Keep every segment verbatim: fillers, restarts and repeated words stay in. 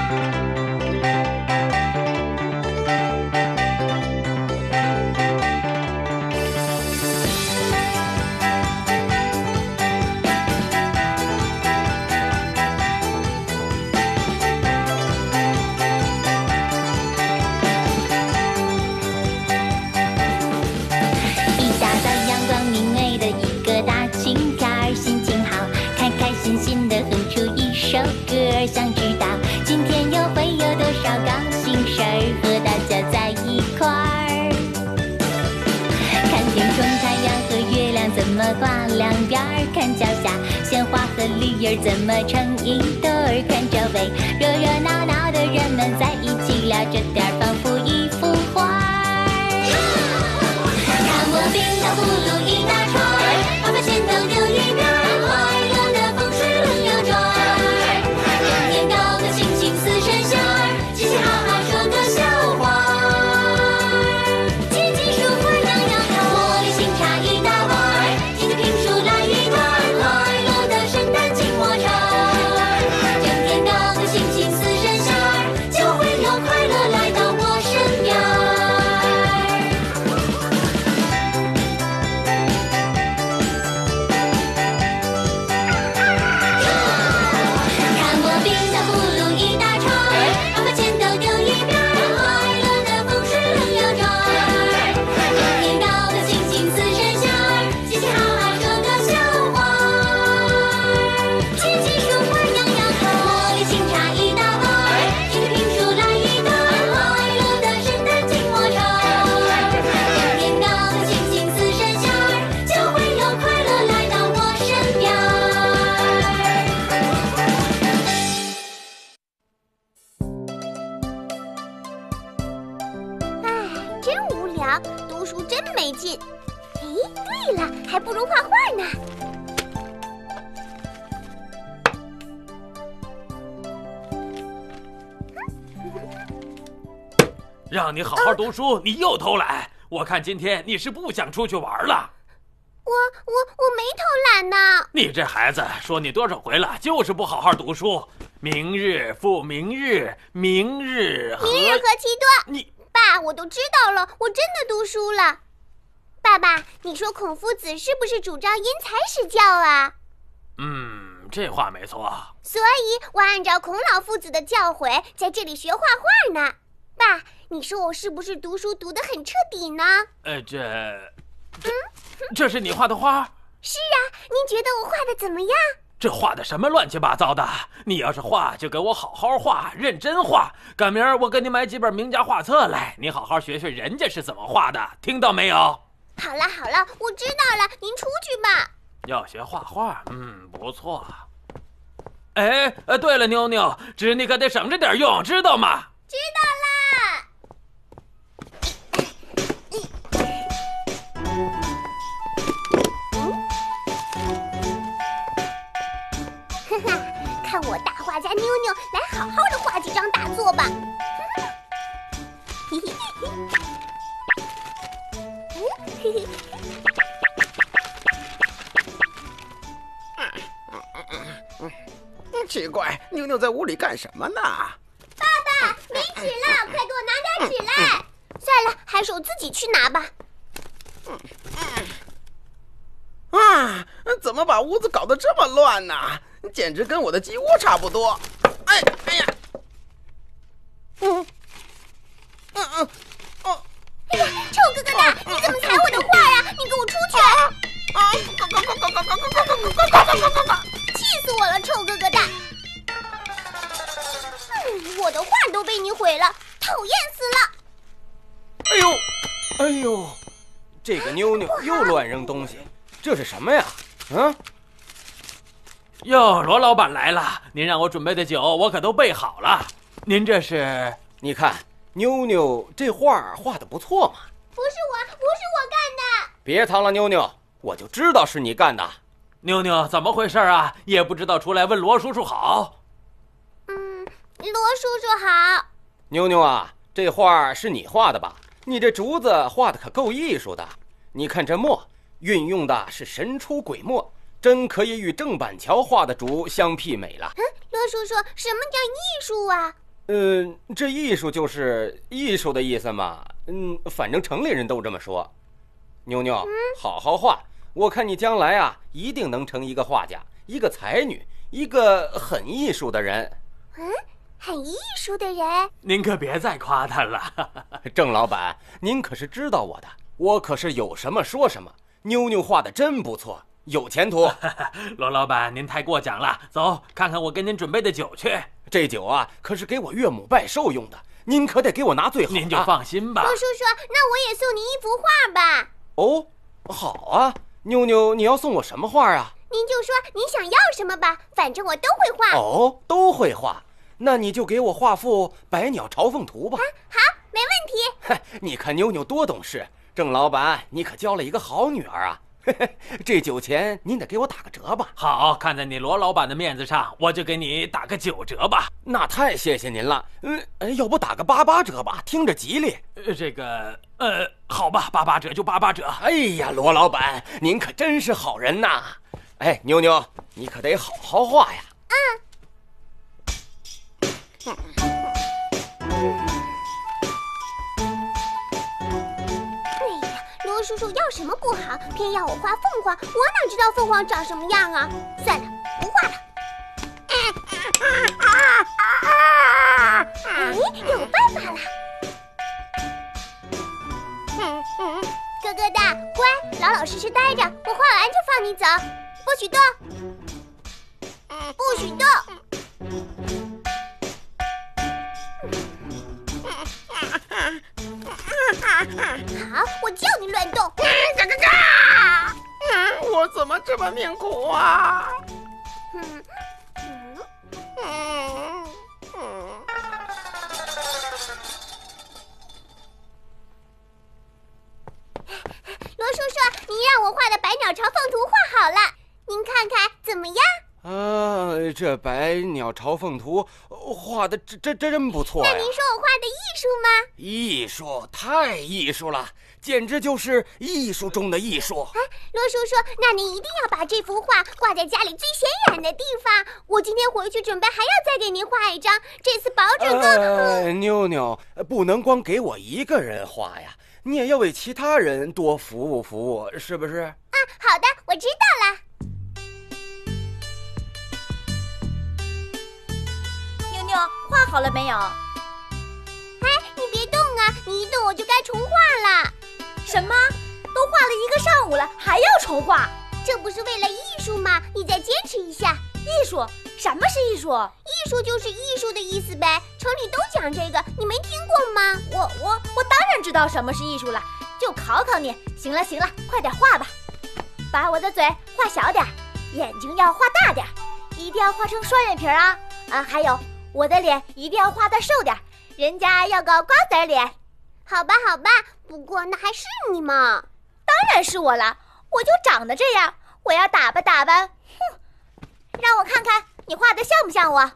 想知道今天又会有多少高兴事儿，和大家在一块儿看天空、太阳和月亮怎么挂两边儿，看脚下鲜花和绿叶怎么成一对儿，看周围热热闹闹的人们在一起聊着天儿，仿佛一幅画儿。看我冰糖葫芦一大串儿，爸爸前头留一边儿，快乐的风水轮流转。 读书真没劲。哎，对了，还不如画画呢。 让你好好读书，啊、你又偷懒。我看今天你是不想出去玩了。 我我我没偷懒呢。 你这孩子，说你多少回了，就是不好好读书。明日复明日，明日何明日何其多。 你爸，我都知道了，我真的读书了。爸爸，你说孔夫子是不是主张因材施教啊？ 嗯，这话没错。 所以我按照孔老夫子的教诲，在这里学画画呢。爸，你说我是不是读书读得很彻底呢？ 呃，这，这，嗯、这是你画的画？ 是啊，您觉得我画的怎么样？ 这画的什么乱七八糟的！你要是画，就给我好好画，认真画。赶明儿我给你买几本名家画册来，你好好学学人家是怎么画的，听到没有？ 好了好了，我知道了，您出去吧。 要学画画，嗯，不错。哎，呃，对了，妞妞，纸你可得省着点用，知道吗？ 知道啦。哈哈，看我大画家妞妞来好好的画几张大作吧。嘿嘿嘿嘿。 奇怪，妞妞在屋里干什么呢？ 爸爸，没纸了，快给我拿点纸来。算了，还是我自己去拿吧。 啊，怎么把屋子搞得这么乱呢？简直跟我的鸡窝差不多。哎哎呀，嗯嗯嗯哦， 哎呀，臭疙疙瘩，你怎么踩我的画呀？你给我出去！ 啊！呱呱呱呱呱呱呱呱呱呱呱呱呱！ 气死我了，臭疙疙瘩！嗯，我的画都被你毁了，讨厌死了！ 哎呦，哎呦，这个妞妞又乱扔东西，这是什么呀？嗯？ 哟，罗老板来了，您让我准备的酒我可都备好了。您这是？ 你看，妞妞这画画得不错嘛。 不是我，不是我干的。 别藏了，妞妞，我就知道是你干的。 妞妞，怎么回事啊？也不知道出来问罗叔叔好。 嗯，罗叔叔好。 妞妞啊，这画是你画的吧？你这竹子画的可够艺术的。你看这墨，运用的是神出鬼没，真可以与郑板桥画的竹相媲美了。 嗯，罗叔叔，什么叫艺术啊？ 嗯，这艺术就是艺术的意思嘛。嗯，反正城里人都这么说。妞妞，嗯、好好画，我看你将来啊，一定能成一个画家，一个才女，一个很艺术的人。 嗯，很艺术的人？ 您可别再夸他了。 郑老板，您可是知道我的，我可是有什么说什么。妞妞画的真不错，有前途。 罗老板，您太过奖了，走，看看我给您准备的酒去。 这酒啊，可是给我岳母拜寿用的，您可得给我拿最好的。 您就放心吧。 罗叔叔，那我也送你一幅画吧。 哦，好啊，妞妞，你要送我什么画啊？ 您就说你想要什么吧，反正我都会画。 哦，都会画，那你就给我画幅《百鸟朝凤图》吧。 啊，好，没问题。 嘿，你看妞妞多懂事，郑老板，你可交了一个好女儿啊。这酒钱您得给我打个折吧。 好，看在你罗老板的面子上，我就给你打个九折吧。 那太谢谢您了。嗯，要不打个八八折吧，听着吉利。 呃，这个，呃，好吧，八八折就八八折。 哎呀，罗老板，您可真是好人呐。哎，妞妞，你可得好好画呀。 嗯。罗叔叔要什么不好，偏要我画凤凰，我哪知道凤凰长什么样啊？算了，不画了。哎，有办法了！嗯嗯，咯咯哒，乖，老老实实待着，我画完就放你走，不许动，不许动。好，我叫你乱动。嘎嘎嘎！ 嗯，我怎么这么命苦啊？ 嗯嗯嗯嗯。 罗叔叔，您让我画的《百鸟朝凤图》画好了，您看看怎么样？ 啊，这《百鸟朝凤图》画的真真真不错呀！ 那您说我画的艺术吗？ 艺术，太艺术了，简直就是艺术中的艺术。 啊，罗叔叔，那您一定要把这幅画挂在家里最显眼的地方。我今天回去准备还要再给您画一张，这次保准更…… 呃，妞妞，不能光给我一个人画呀，你也要为其他人多服务服务，是不是？ 啊，好的，我知道了。 妞妞，画好了没有？ 哎，你别动啊！你一动我就该重画了。 什么？都画了一个上午了，还要重画？ 这不是为了艺术吗？你再坚持一下。 艺术？什么是艺术？ 艺术就是艺术的意思呗，城里都讲这个，你没听过吗？ 我我我当然知道什么是艺术了，就考考你。行了行了，快点画吧。把我的嘴画小点，眼睛要画大点，一定要画成双眼皮啊！啊，还有我的脸一定要画得瘦点，人家要个瓜子脸。 好吧好吧，不过那还是你嘛。 当然是我了，我就长得这样，我要打扮打扮。哼，让我看看你画的像不像我？啊，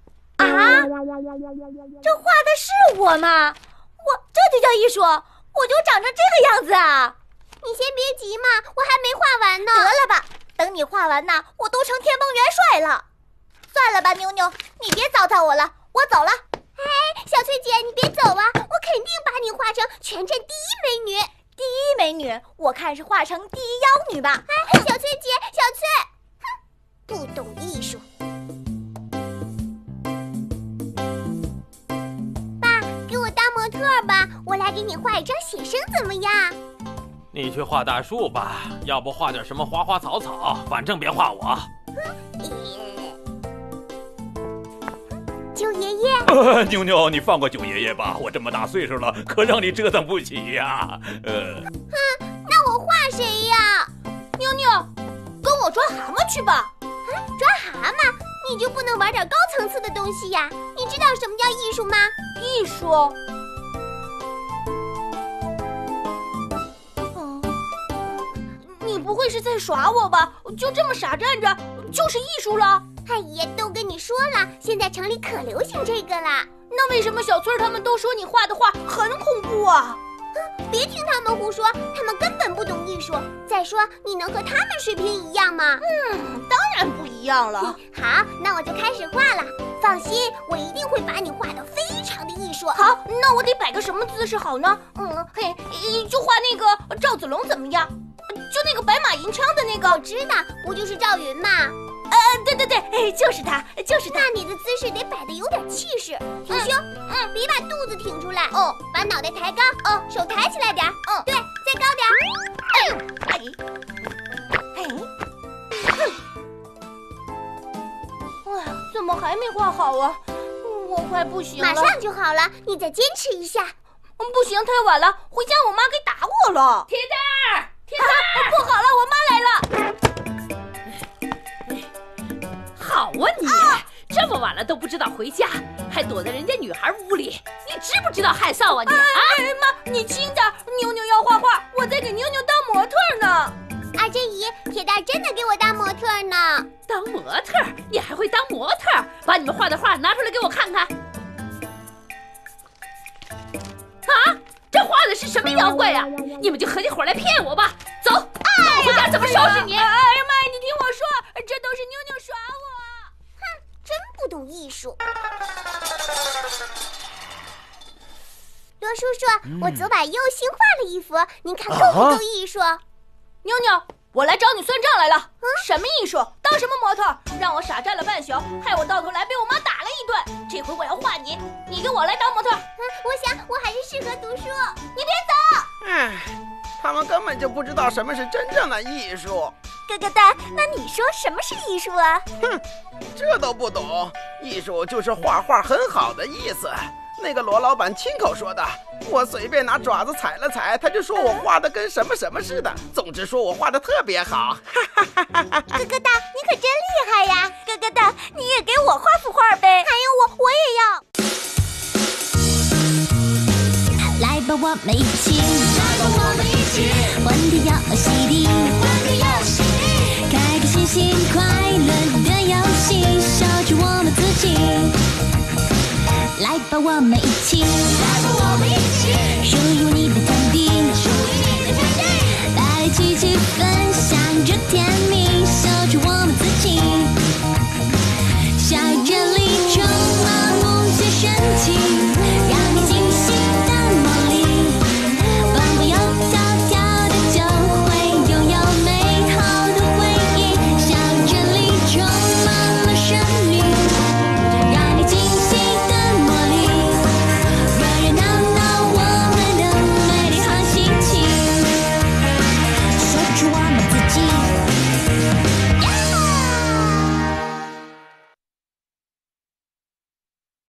这画的是我吗？我这就叫艺术？我就长成这个样子啊！ 你先别急嘛，我还没画完呢。 得了吧，等你画完呢，我都成天蓬元帅了。算了吧，妞妞，你别糟蹋我了，我走了。 哎，小翠姐，你别走啊，我肯定把你画成全镇第一美女。 第一美女，我看是画成第一妖女吧。 哎，小翠姐，小翠，哼，不懂艺术。爸，给我当模特吧，我来给你画一张写生，怎么样？ 你去画大树吧，要不画点什么花花草草，反正别画我。 九爷爷， 呃，妞妞，你放过九爷爷吧，我这么大岁数了，可让你折腾不起呀。呃， 哼，那我画谁呀？ 妞妞，跟我抓蛤蟆去吧。 啊，抓蛤蟆？你就不能玩点高层次的东西呀？你知道什么叫艺术吗？ 艺术？你不会是在耍我吧？就这么傻站着，就是艺术了？ 哎呀，都跟你说了，现在城里可流行这个了。 那为什么小崔他们都说你画的画很恐怖啊？ 哼，别听他们胡说，他们根本不懂艺术。再说，你能和他们水平一样吗？ 嗯，当然不一样。 一样了。 好，那我就开始画了。放心，我一定会把你画得非常的艺术。 好，那我得摆个什么姿势好呢？嗯，嘿，就画那个赵子龙怎么样？就那个白马银枪的那个。 我知道，不就是赵云吗？ 呃，对对对，哎，就是他，就是他。 那你的姿势得摆得有点气势，挺胸，嗯，别把肚子挺出来， 哦， 把脑袋抬高，哦，手抬起来点， 嗯， 对，再高点， 哎呦，哎，哎，哼，哎呀，怎么还没画好啊？我快不行了。 马上就好了，你再坚持一下。 嗯，不行，太晚了，回家我妈给打我了。 铁蛋儿，铁蛋儿， 不好了，我妈来了。 好啊你，啊这么晚了都不知道回家，还躲在人家女孩屋里，你知不知道害臊啊你？啊， 哎妈，你轻点，妞妞要画画，我在给妞妞当模特呢。 二珍姨，铁蛋真的给我当模特呢。 当模特？你还会当模特？把你们画的画拿出来给我看看。啊，这画的是什么妖怪呀？你们就合起伙来骗我吧！走，哎、我回家怎么收拾你？ 哎呀妈，你听我说，这都是妞妞耍我。 真不懂艺术。罗叔叔，嗯、我昨晚又新画了一幅，您看够不够艺术？啊、 妞妞，我来找你算账来了。嗯、什么艺术？当什么模特？让我傻站了半宿，害我到头来被我妈打了一顿。这回我要画你，你给我来当模特。 嗯，我想我还是适合读书。 你别走！ 唉，他们根本就不知道什么是真正的艺术。 咯咯蛋，那你说什么是艺术啊？ 哼，这都不懂。艺术就是画画很好的意思。那个罗老板亲口说的，我随便拿爪子踩了踩，他就说我画的跟什么什么似的。总之说我画的特别好。 咯咯蛋，你可真厉害呀！ 咯咯蛋，你也给我画幅画呗。 还有我，我也要。 来吧，我们一起，来吧，我们一起，欢天要喜地，欢天要喜地，开开心心快乐的游戏，守住我们自己。来吧，我们一起，来吧，我们一起，属于你的天地，属于你的天地，来一起去分享这甜蜜。